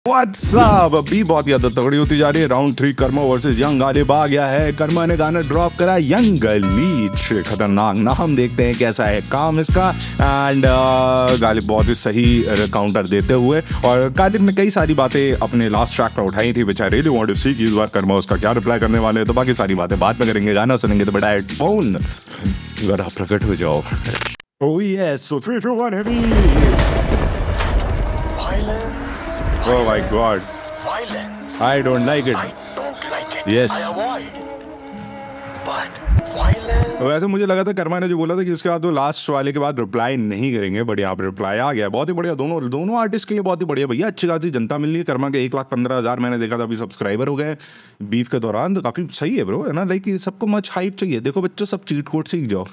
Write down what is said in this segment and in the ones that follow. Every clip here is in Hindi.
व्हाट्सअप अभी बहुत ज्यादा तगड़ी होती जा रही है। Round 3 Karma versus Young Ghalib आ गया है। कर्मा ने गाना ड्रॉप करा यंग लीच, खतरनाक नाम। देखते हैं कैसा है काम इसका। एंड गालिब बहुत ही सही काउंटर देते हुए, और गालिब ने कई सारी बातें अपने लास्ट ट्रैक पर उठाई थी, which I really want to see कि इस बार कर्मा उसका क्या रिप्लाई करने वाले हैं। तो बाकी सारी बातें बाद में करेंगे, गाना सुनेंगे तो बड़ा हेडफोन जरा प्रकट हो जाओ। Oh yes, so 3, 2, 1, heavy. Oh my God. Violence. I don't like it. I don't like it. Yes. I avoid. But violence. वैसे मुझे लगा था कर्मा ने जो बोला था कि उसके बाद वो लास्ट वाले के बाद रिप्लाई नहीं करेंगे, बट यहाँ पर रिप्लाई आ गया। बहुत ही बढ़िया, दोनों आर्टिस्ट के लिए बहुत ही बढ़िया भैया। अच्छी खासी जनता मिल रही है। कर्मा के 1,15,000 मैंने देखा था अभी सब्सक्राइबर हो गए बीफ के दौरान, तो काफी सही है ब्रो, है ना। लाइक सबको मच हाइप चाहिए। देखो बच्चों, सब चीट कोड सीख जाओ।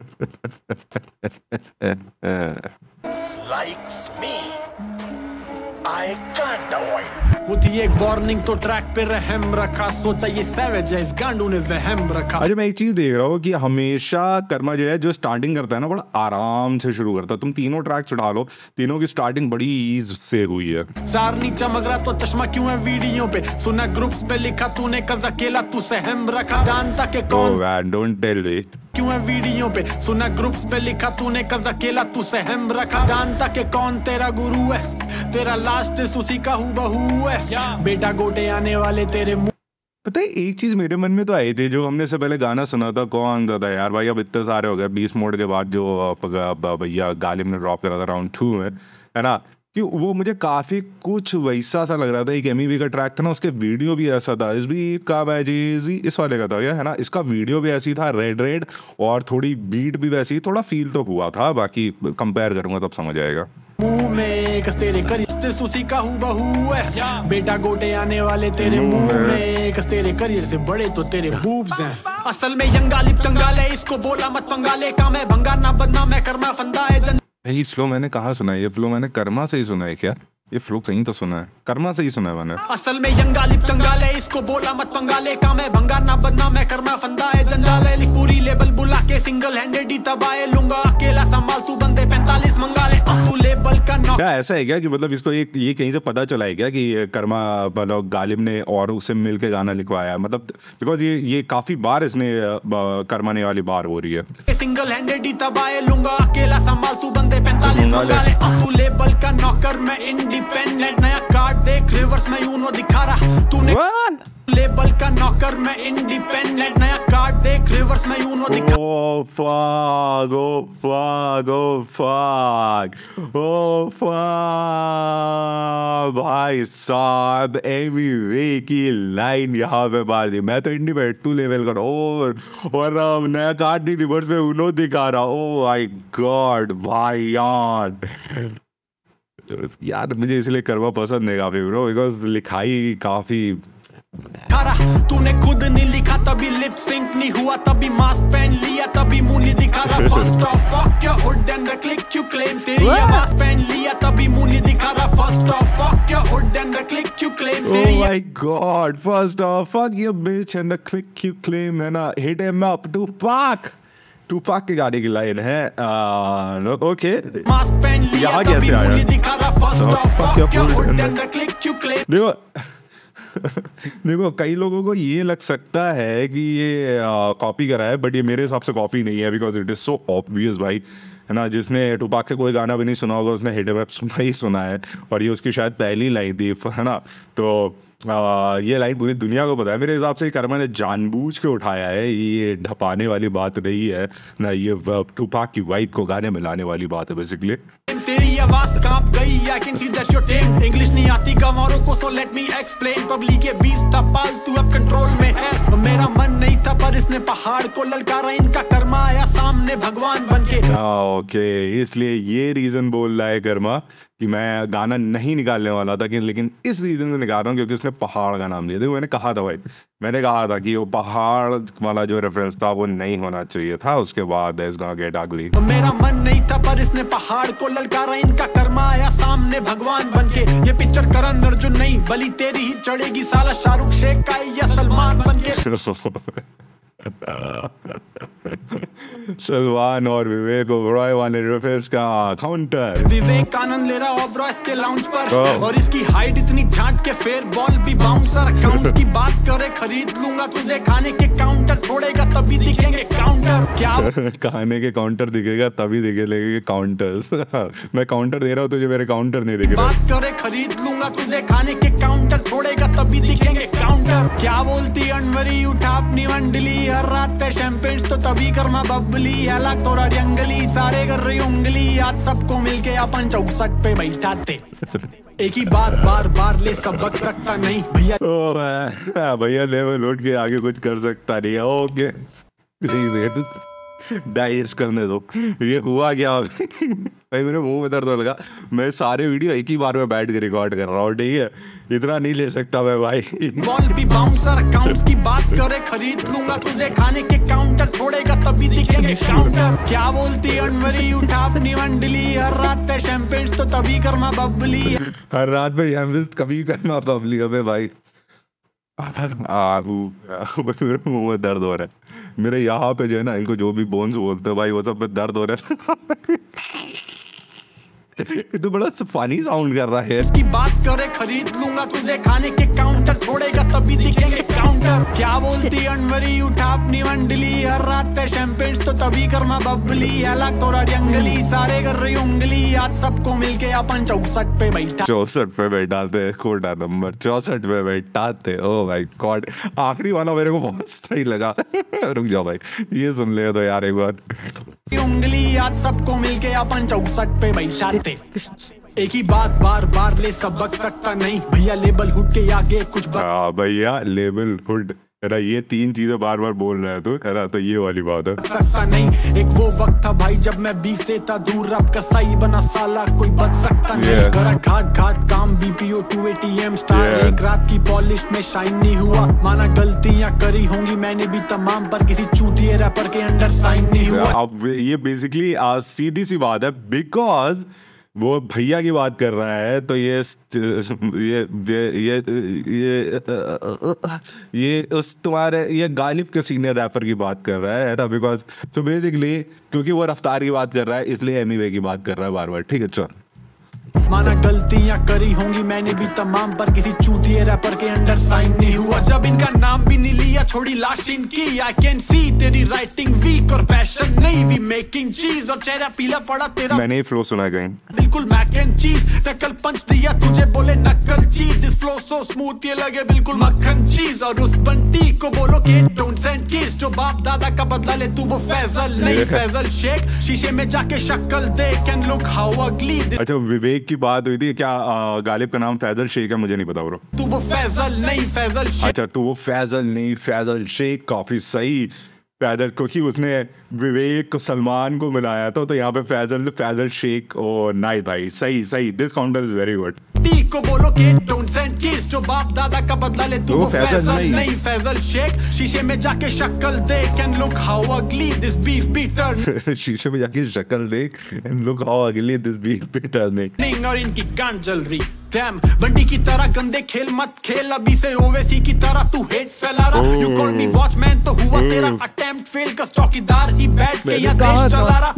Likes me. I can't avoid. वो थी एक वार्निंग तो ट्रैक पे रहम रखा, सोचा ये सैवेज है, इस गांडू ने वहम रखा। अरे मैं एक चीज देख रहा हूँ कि हमेशा कर्मा जो है, जो स्टार्टिंग करता है ना, बड़ा आराम से शुरू करता है। तुम तीनों ट्रैक्स उठा लो, तीनों की स्टार्टिंग बड़ी ईज से हुई है। सारनी चमक रहा तो चश्मा क्यों है वीडियो पे, सुना ग्रुप्स पे लिखा तूने कज अकेला तू सहम रखा, जानता के कौन डोंट टेल मी क्यों है वीडियो पे, सुना ग्रुप्स पे लिखा तूने कज अकेला तू सहम रखा, जानता के कौन तेरा गुरु है, तेरा लास्ट उसी का हूबहू है, बेटा गोटे आने वाले तेरे मुंह। पता है एक चीज मेरे मन में तो आई थी, जो हमने से पहले गाना सुना था, कौन था यार भाई, अब इतने सारे हो गए 20 मोड के बाद, जो भैया गालिब ने ड्रॉप करा था राउंड 2 में, है ना, कि वो मुझे काफी कुछ वैसा सा लग रहा था। एक एमईवी का ट्रैक था ना, उसके वीडियो भी ऐसा था, इस भी का मैजी इस वाले का था है ना, इसका वीडियो भी ऐसी था, रेड और थोड़ी बीट भी वैसी, थोड़ा फील तो हुआ था। बाकी कंपेयर करूंगा तब समझ आएगा। मुंह में कस तेरे करियर सुसी का हूबहू है, बेटा गोटे आने वाले तेरे मुंह में, कस तेरे करियर से बड़े तो तेरे बूब्स हैं। असल में यंग गालिब चंगाल है, इसको बोला मत पंगाले, काम है भंगार ना बदनाम है, कर्मा फंदा है। ये फ्लो मैंने कहाँ सुना है? ये फ्लो मैंने कर्मा से ही सुना है क्या? ये फ्लो कहीं तो सुना है, कर्मा से ही सुना है मैंने। असल में यंग गालिब चंगाल है, इसको बोला मत पंगाले, काम है भंगार ना बदनाम है, कर्मा फंदा है जंजाल है। लिख पूरी लेबल बुला के सिंगल हैंडेड ही तबाहे लूंगा, अकेला संभाल तू बंदे 45 मंगा ले, तू लेबल का नॉक। क्या ऐसा है क्या कि मतलब इसको ये कहीं से पता चला है क्या कि कर्मा मतलब गालिब ने और उससे मिल के गाना लिखवाया? मतलब बिकॉज ये काफी बार इसने कर्मा ने वाली बार हो रही है। सिंगल हैंडेड ही तबाहे लूंगा, अकेला संभाल तू बंदे 45 मंगा ले, तू लेबल का नौकर मैं इंडिपेंडेंट, नया कार्ड देख रिवर्स में यूनो दिखा रहा तूने, लेबल का नौकर मैं इंडिपेंडेंट, नया कार्ड देख रिवर्स में यूनो दिखा। ओ फक भाई साहब, एमईवी की लाइन यहाँ पे मार दी। मैं तो इंडिपेंडेंट, तू लेवल कर, और नया कार्ड दी रिवर्स में यूनो दिखा रहा। ओ माय गॉड भाई यार मुझे इसलिए कर्मा पसंद है काफी ब्रो, बिकॉज लिखाई काफी। तूने खुद नहीं लिखा तभी लिप सिंक नहीं हुआ, तभी मास्क पहन लिया तभी मुंह नहीं दिखा रहा, first off fuck your hood and the clique you claim, तेरी मास्क पहन लिया तभी मुंह नहीं दिखा रहा, first off fuck your hood and the clique you claim, तेरी oh my God, first off fuck your bitch and the clique you claim, है ना, हिट हिम अप टू पाक के गाने की लाइन है। ओके, मास्क पहन लिया तभी मुंह नहीं दिखा रहा, first off fuck your hood and the clique you claim. देखो कई लोगों को ये लग सकता है कि ये कॉपी करा है, बट ये मेरे हिसाब से कॉपी नहीं है, because it is so obvious भाई, है ना। जिसने टुपाक के कोई गाना भी नहीं सुना होगा उसने हिट हिम अप सुना ही सुना है, और ये उसकी शायद पहली लाइन थी, है ना। तो ये लाइन पूरी दुनिया को पता है। मेरे हिसाब से कर्मा ने जानबूझ के उठाया है, ये ढपाने वाली बात नहीं है ना, ये टुपाक की वाइब को गाने में लाने वाली बात है बेसिकली। तेरी आवाज कांप गई, I can see that you're tame, English नहीं आती गंवारों को, so let me explain, public के बीच था पालतू अब कंट्रोल में है, मेरा मन नहीं था पर इसने पहाड़ को ललकारा, इनका कर्मा आया सामने भगवान बनके। ओके, इसलिए ये रीजन बोल रहा है कर्मा कि मैं गाना नहीं निकालने वाला था, लेकिन इस रीजन से निकाल रहा हूँ क्योंकि उसने पहाड़ का नाम दिया। देखो मैंने कहा था भाई, मैंने कहा था कि वो पहाड़ वाला जो रेफरेंस था वो नहीं होना चाहिए था, उसके बाद इट्स गोना गेट अगली। मेरा मन नहीं था पर इसने पहाड़ को ललकारा, इनका कर्मा आया सामने भगवान बनके, ये पिक्चर करण अर्जुन नहीं बली तेरी ही चढ़ेगी, साला शाहरुख शेख का या सलमान बनके। सलमान और विवेक ओबरॉय वाले रेफरेंस का काउंटर। विवेकानंद ले रहा ऑब्रॉय के लाउंज पर और इसकी हाइट इतनी झांट के फेयर बॉल भी बाउंसर। अकाउंट की बात करे खरीद लूंगा तुझे खाने के काउंटर, छोड़ेगा तभी दिखेंगे काउंटर। क्या खाने के काउंटर दिखेगा तभी दिखेंगे काउंटर्स। मैं काउंटर दे रहा हूँ तुझे, मेरे काउंटर नहीं दिख रहे। बात करे खरीद लूंगा तुझे खाने के काउंटर, छोड़ेगा तभी दिखेंगे काउंटर। क्या बोलती अनवरी उठा अपनी मंडली, हर रात पे शैंपेन्स तो तभी कर्मा बबली, अलग थोड़ा जंगली सारे कर रही उंगली। आज सबको मिलके अपन 64 पे बैठाते, एक ही बात बार बार ले सबक सकता नहीं भैया। ओ भैया लेवल उठ के आगे कुछ कर सकता नहीं है। ओके डाइस करने दो। ये हुआ क्या भाई, मेरे मुंह में दर्द लगा। मैं सारे वीडियो एक ही बार में बैठ के रिकॉर्ड कर रहा हूँ, ठीक है? इतना नहीं ले सकता मैं भाई। बॉल भी बाउंसर अकाउंट्स की बात करे खरीद लूंगा तुझे खाने के काउंटर, छोड़ेगा तभी दिखेंगे काउंटर। क्या बोलती अनवरी उठा अपनी मंडली, हर रात पे शैंपेन्स तो तभी कर्मा बबली। हर रात पे शैंपेन्स कभी करना बबली। अबे भाई मेरे मुंह में दर्द हो रहा है। मेरे यहाँ पे जो है ना, इनको जो भी बोन्स बोलते हैं भाई, वो सब पे दर्द हो रहा है। तो बड़ा फनी साउंड कर रहा है। इसकी बात करे खरीद लूंगा तुझे खाने के काउंटर, छोड़ेगा तभी दिखेंगे काउंटर। क्या बोलती अनवरी उठा अपनी मंडली, हर रात पे शैंपेन्स तो तभी कर्मा बबली, अलग थोड़ा जंगली सारे कर रही उंगली। आज सबको मिलके अपन 64 पे बैठा, 64 पे बैठाते, कोटा नंबर 64 पे बैठाते। ओ भाई गॉड, आखिरी वाला मेरे को बहुत सही लगा। रुक जाओ भाई, ये सुन ले तो यार एक बार। उंगली आज सबको मिलके अपन 64 पे बैठाते, एक ही बात बार बार ले सबक सकता नहीं भैया। लेबल हुड के आगे कुछ भैया लेबल हुड, ये 3 चीजें बार बार बोल रहा है तू, तो ये वाली बात है। सकता नहीं, एक वो वक्त था भाई जब मैं 20 से था दूर, अब कसाई बना साला कोई बच सकता नहीं। घर घाट घाट काम BPO 2 ATM स्टार, एक रात की पॉलिश में शाइन नहीं हुआ। माना गलतियां करी होंगी मैंने भी तमाम, पर किसी चूतिए रैपर के अंडर साइन नहीं हुआ। अब ये बेसिकली सीधी सी बात है, बिकॉज वो भैया की बात कर रहा है, तो ये उस तुम्हारे ये गालिब के सीनियर रैपर की बात कर रहा है ना, बिकॉज सो बेसिकली क्योंकि वो रफ्तार की बात कर रहा है इसलिए एमीवे की बात कर रहा है बार बार, ठीक है? चल माना गलतियां करी होंगी मैंने भी तमाम, पर किसी चूतिए रैपर के अंडर साइन नहीं हुआ। जब इनका नाम भी नहीं लिया छोड़ी लाश इनकी, आई कैन सी तेरी राइटिंग वीक और पैशन नहीं, वी मेकिंग चीज और चेहरा पीला पड़ा तेरा। मैंने फ्लो सुना कहीं, बिल्कुल मैक एंड चीज, नकल पंच दिया तुझे बोले नकल चीज। दिस फ्लो सो स्मूथ ये लगे बिल्कुल मक्खन चीज, और उस बंटी को बोलो कि डोंट सेंड किस, जो बाप दादा का बदला ले तू वो फैजल नहीं फैजल शेख। शीशे में जाके शक्ल देख एंड लुक हाउ अगली। अच्छा विवेक की बात हुई थी क्या? गालिब का नाम फैजल शेख है, मुझे नहीं पता ब्रो। तू वो फैजल नहीं फैजल शेख। अच्छा तू वो फैजल नहीं फैजल शेख, काफी सही। फैजल क्योंकि उसने विवेक को सलमान को मिलाया था, तो यहाँ पे फैजल शेख। ओ नाइस भाई, सही सही, this counter is very good. को बोलो कि डोंट सेंड किस, जो बाप दादा का बदला ले तू वो फैजल नहीं फैजल शेख। शीशे में जाके शक्ल देख and look how ugly this beef beater. शीशे में जाके शक्ल देख and look how ugly this beef beater ने। और इनकी गांड जल रही डैम, बंटी की तरह गंदे खेल मत खेल, अभी से ओवैसी की तरह तू हेट फैला रहा। यू कॉल मी वॉचमैन तो हुआ तेरा अटेम्प्ट फेल, कस चौकीदार ही बैठ के यहाँ देश चला रहा।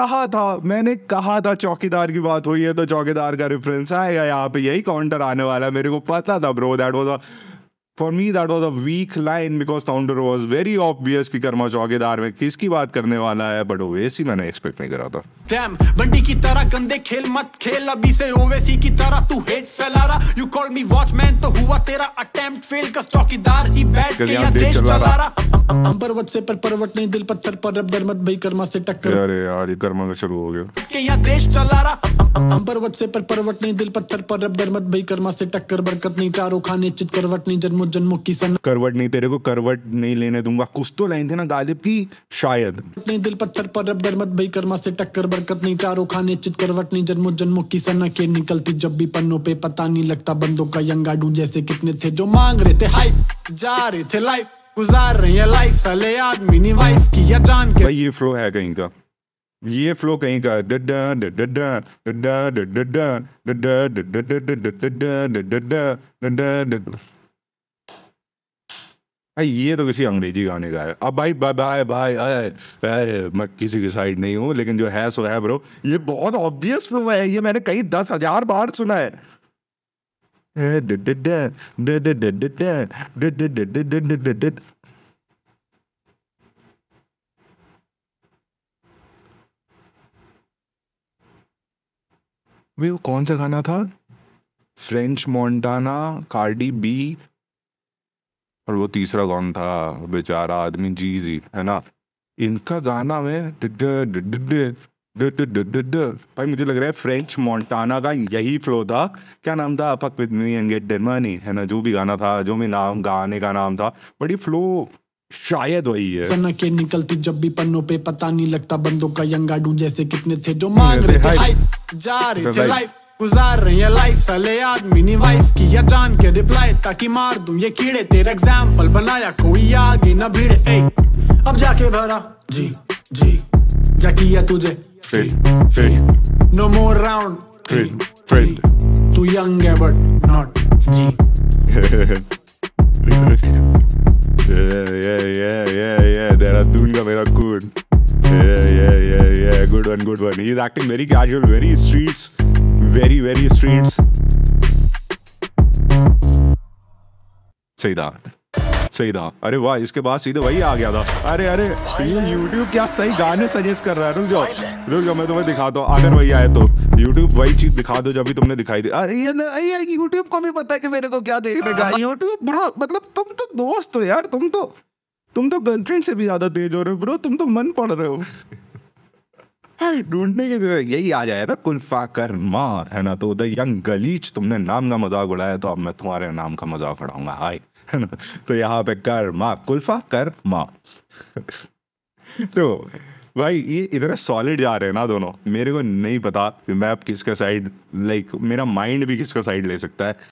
मैंने कहा था चौकीदार की बात हुई है तो चौकीदार का रेफरेंस आएगा यहाँ पे, यही काउंटर आने वाला है। मेरे को पता था bro, that was For me that was a weak line because counter was very obvious कि कर्मा चौकीदार में किसकी बात करने वाला है, बट ओवैसी मैंने एक्सपेक्ट नहीं करा था। Damn, बंटी की तरह गंदे खेल मत खेल, अभी से ओवैसी की तरह तू हेट फैला रहा। You called me watchman तो हुआ तेरा attempt fail, कस चौकीदार ही बैठ के यहाँ देश चला रहा। पर्वत से पर पर्वत नहीं दिल पत्थर पर रब डर मत भाई कर्मा से टक्कर। अरे यार ये कर्मा का शुरू हो गया के यहाँ देश चला रहा। पर्वत से पर पर्वत नहीं दिल पत्थर पर रब डर मत भाई कर्मा से टक्कर। बरकत नहीं चारों खाने चित करवट नहीं जन्मों जन्मों की सन। करवट नहीं, तेरे को करवट नहीं लेने दूंगा, कुछ तो लाइन थी ना गालिब की शायद। नहीं दिल पत्थर पर रब डर मत भाई कर्मा से टक्कर। बरकत नहीं चारों खाने चित करवट नहीं जन्मों जन्मों की सना के निकलती जब भी पन्नों पे, पता नहीं लगता बंदों का यंगाडू जैसे कितने थे जो मांग रहे थे हाइप, जा रहे थे लाइफ, गुजार रहे हैं लाइफ साले आदमी नहीं वाइफ की या जान के। भाई ये फ्लो है कहीं का, ये फ्लो कहीं का। भाई ये तो किसी अंग्रेजी गाने का है। अब भाई बाय बाय बाय, मैं किसी की साइड नहीं हूँ, लेकिन जो है सो है ब्रो। ये बहुत ऑब्वियस फ्लो है, ये मैंने कई 10,000 बार सुना है। वे वो कौन सा गाना था? फ्रेंच मोंटाना, कार्डी बी, और वो तीसरा कौन था बेचारा आदमी, जी है ना। इनका गाना में भाई मुझे लग रहा है फ्रेंच मोंटाना का यही फ्लो था। क्या नाम था? Fuck with me and get that money, है ना, जो भी गाना था, जो भी नाम गाने का नाम था, बड़ी फ्लो शायद वही है। बना के निकलती जब भी पन्नों पे, पता नहीं लगता बंदों का यंगाडू जैसे कितने थे जो मांग रहे थे हाइप, जा रहे थे लाइफ, गुजार रही है लाइफ। साले आदमी ने वाइफ किया जान के रिप्लाई, ताकि मार दूं ये कीड़े। तेरा एग्जाम्पल बनाया कोई आगे ना भीड़े। अब जाके भरा जी जी, जा किया तुझे नो मोर राउंड, तू यंग है बट नॉट जी। देहरादून का मेरा खून। Good one. He's acting very casual, very streets, very streets. सही था। अरे वाह, इसके बाद सीधे वही आ गया था। अरे ये YouTube क्या सही गाने सजेस्ट कर रहा है। रुक जाओ मैं तुम्हें दिखाता हूँ। अगर वही आए तो YouTube वही चीज दिखा दो जो अभी तुमने दिखाई दी। अरे ये YouTube को भी पता है कि मेरे को क्या देखने का। YouTube ब्रो, मतलब तुम तो दोस्त हो यार, तुम तो गर्लफ्रेंड से भी ज्यादा तेज हो रहे हो ब्रो, तुम तो मन पड़ रहे हो। ढूंढने की जरूरत यही आ जाए ना, कुल्फा कर्मा, है ना। तो द यंग गलीच, तुमने नाम का मजाक उड़ाया तो अब मैं तुम्हारे नाम का मजाक उड़ाऊंगा। हाय, है ना। तो यहाँ पे कर्मा, कुल्फा कर्मा। तो भाई ये इतने सॉलिड जा रहे हैं ना दोनों, मेरे को नहीं पता कि मैं अब किसका साइड, लाइक मेरा माइंड भी किसका साइड ले सकता है।